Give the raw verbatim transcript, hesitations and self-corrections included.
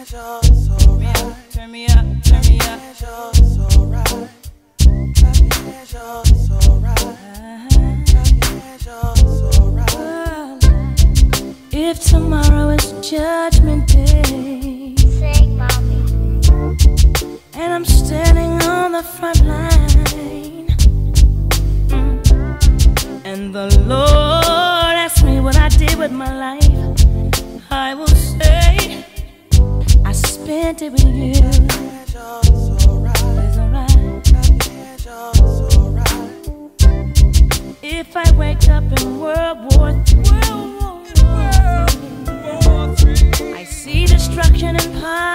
Turn me up, turn me up. If tomorrow is Judgment Day, Sing, mommy. and I'm standing on the front line, mm, and the Lord asks me what I did with my life, I will say I spent it with you. It's alright. If I wake up in World War Three, I see destruction and poverty.